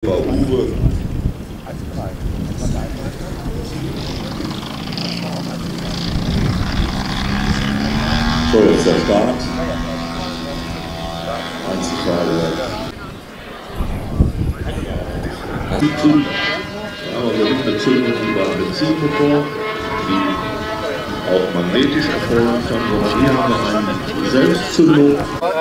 Super, Uwe. So, jetzt der Start. Einzelfahrer. Aber wir haben Bezündung über Benzinmotor, die auch magnetisch erfolgen kann, sondern hier haben wir eine Selbstzündung.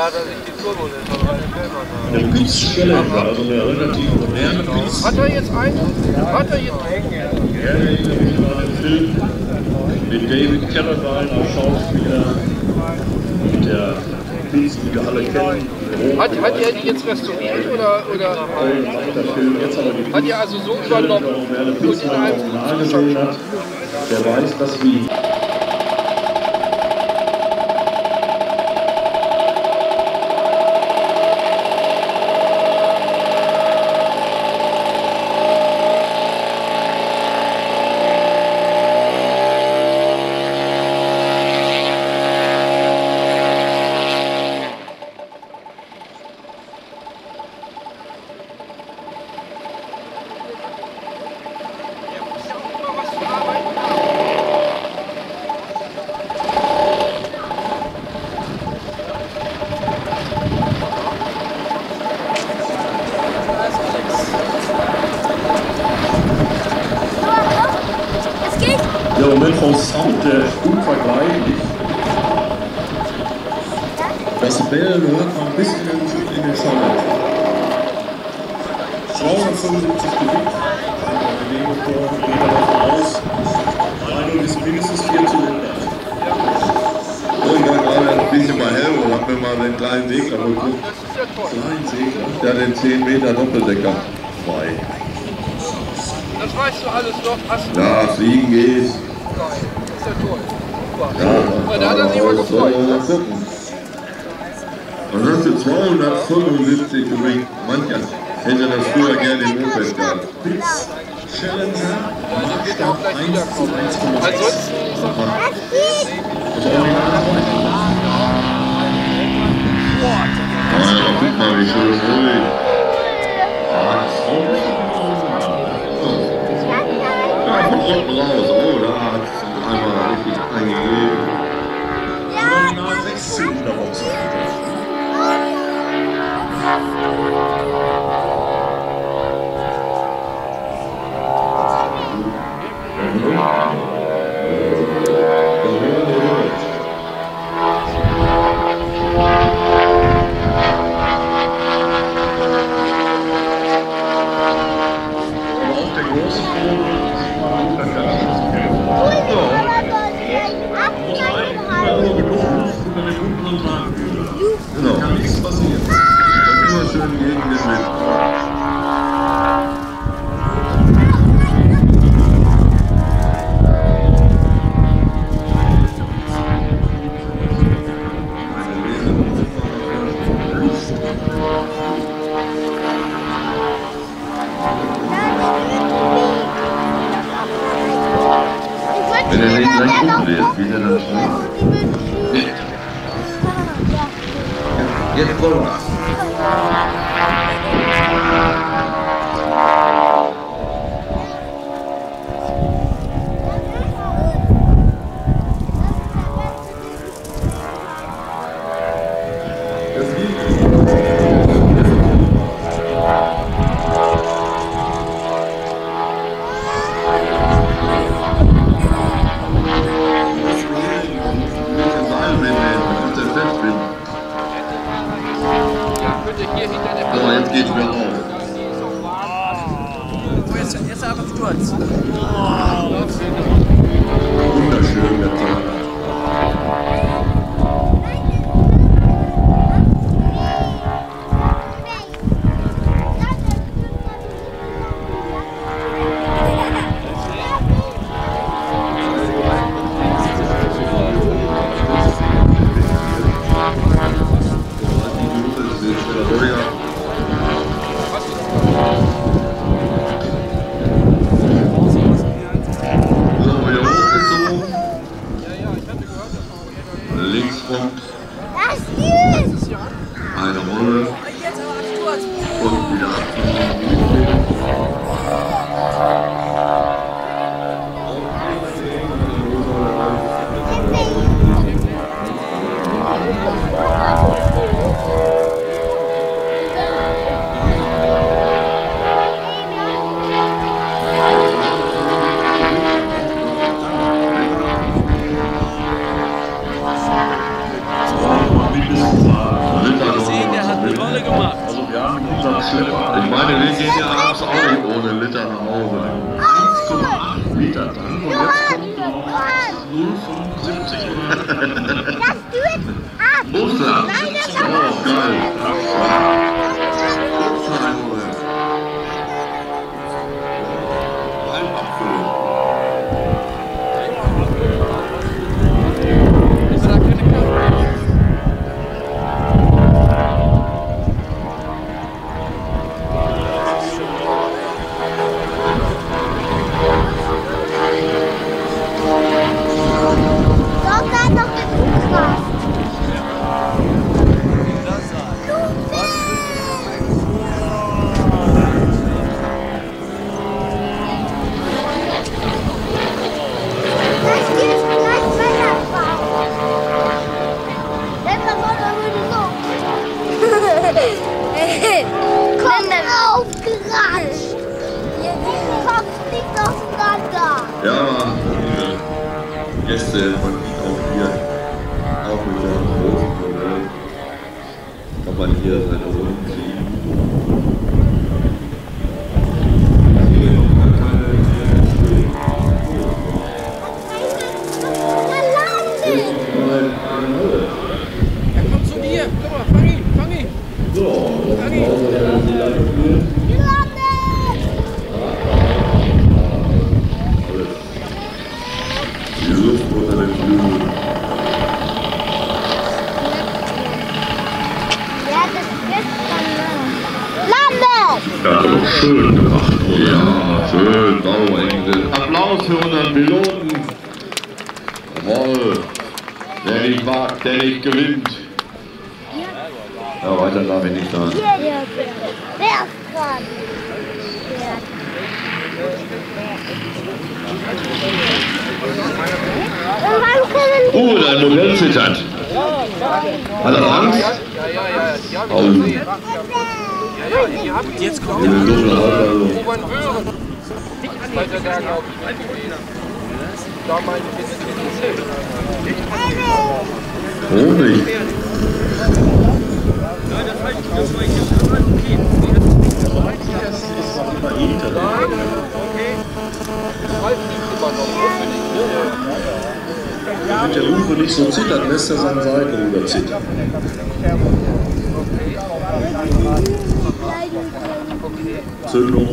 Eine Pitzstelle, also eine relativ moderne Pitz. Hat er jetzt einen? Hat er jetzt einen? Ja, ich erinnere mich an einen Film mit David Carradine als Schauspieler, mit der Pitz, die wir alle kennen. Hat er die jetzt restauriert oder hat er also so übernommen und in einem Zustand? Der weiß, dass wie der Moment vom Sound, der ist unvergleichlich. Das Bellen hört man bis in den Schallern. 275 Kubik, der Motor geht davon aus, Reinigung ist mindestens 4 Zylinder. Ich war gerade ein bisschen bei Helmo und hab mir mal den kleinen Segler geguckt. Kleinen Segler? Der hat den 10 Meter Doppeldecker bei. Das weißt du alles noch. Ja, fliegen geht. Das ist ja toll. Super. Ja, da hat er sich mal gefreut. Mal gucken. Dann hast du 275 Kubik. Mancher hätte das früher gerne im Moped gehabt. Pitz Challenger, Maßstab 1:1,1. Ansonsten, ich sag mal, guck mal, wie schön ruhig. Das Auto. Ja, von unten raus. Oh, da hat es einmal richtig eingegeben. Original 6 Zylinder Boxen. Genau. Kann nichts passieren. Und immer schön gegen den Wind. Wenn er nicht gleich umdreht, wie der dann schnell. Jetzt Vollgas. Aber jetzt geht's wieder auf. Oh, jetzt aber Sturz. Wunderschön, der Tag. gehen ja abends auch nicht ohne Liter nach Hause. 1,8 Liter Tank und jetzt kommt noch 0,75 oder? Das tut ab. Russland! Nein, das Oh, geil! Ein Apfel. Ist da keine Knöpfe? Doch, da noch geguckt was. Das geht gleich weiterfahren. Wenn man würde so. Kopf aufgeratscht. Kopf liegt auseinander. Ja, liebe Gäste von auch hier, auch mit so einem großen Modell, kann man hier seine Runden ziehen. Hier noch gar keine Er kommt zu dir. Guck mal, fang ihn, fang ihn. So, Fang ihn. die Luft unter den Flügeln. Ja, das wird Landet! Ja, schön gemacht, oder? Ja, schön, Bauengel. Applaus für unseren Piloten. Jawohl. Wer nicht wagt, der nicht gewinnt. Ja, weiter darf ich nicht sagen. Wer ist dran? Und wann können Dein Modell zittert. Hat er Angst? Ja. Oh. Jetzt kommt Eine dunkle Haut, also. Robert Wöhren. Weil der da, glaube ich, nicht gewesen. Da meinte ich, das ist Honig. Damit der Uwe nicht so zittert, lässt er seine Seite rüber zittern. Zündung.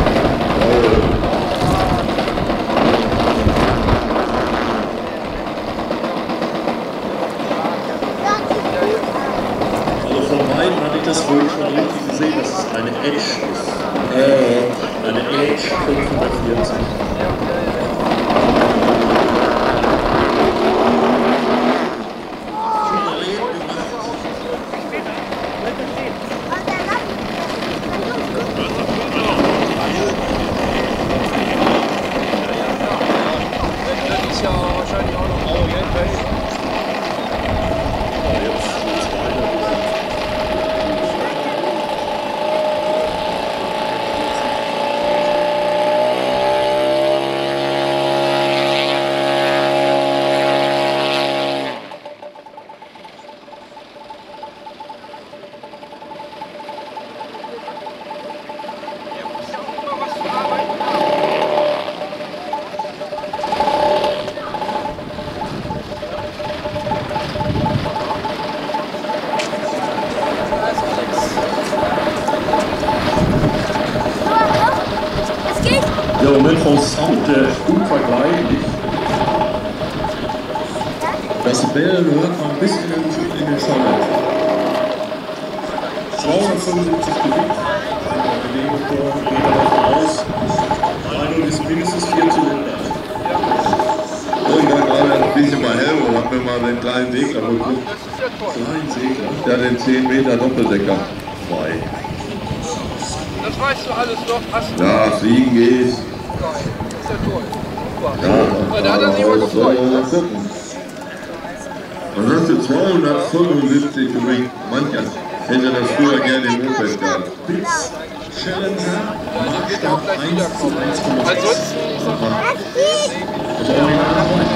Also von beiden hatte ich das wohl schon richtig gesehen, dass es eine Edge ist. Eine Edge 540. Das ist ja wahrscheinlich auch noch Orientwelt. Der Moment vom Sound, der ist unvergleichlich. Das Bellen hört man bis in den Schall. 275 Gewicht. Der Bewegungstor geht davon aus. Meinung ist mindestens 4 Zylinder. Oh, ich war gerade ein bisschen bei Helmo und hab mir mal den kleinen Segler geguckt. Das ist ja toll. Klein Segler. Der hat den 10 Meter Doppeldecker. Zwei. Das weißt du alles doch. Hast du Ja, fliegen geht. geil. Das ist ja toll. Super. Ja, Da hat er sich mal gefreut. Mal gucken. Was hast du 275 Gewicht? Mancher hätte das früher gerne im Moped gehabt. Blitz Challenger. Wird auch gleich wiederkommen. Ansonsten, ich sag mal, das geht? Das Original.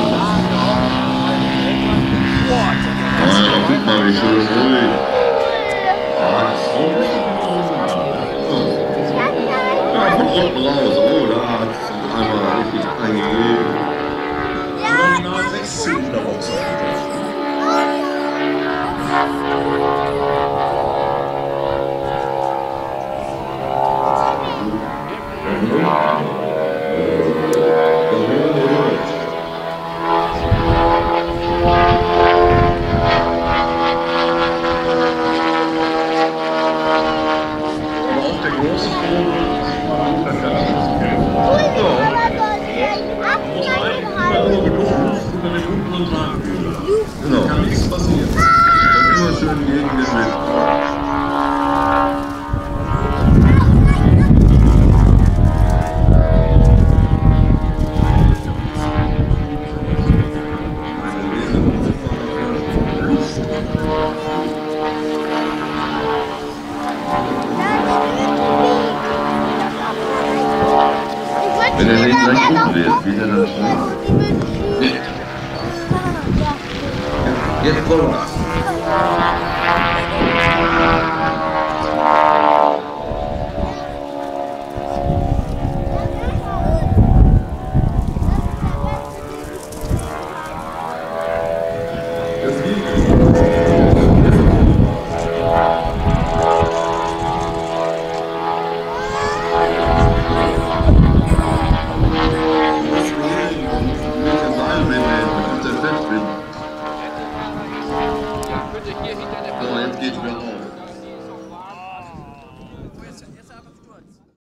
Ah, guck mal, wie schön ruhig. Ah, das ist auch Ja, unten raus. Oh, da hat es einmal richtig eingegeben. Original 6 Zylinderbox. Genau. Kann nichts passieren. Und immer schön gegen den Wind. Wenn er nicht gleich gut wird, wie der dann schnell. Jetzt Vollgas.